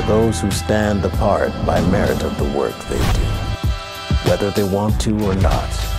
those who stand apart by merit of the work they do, whether they want to or not.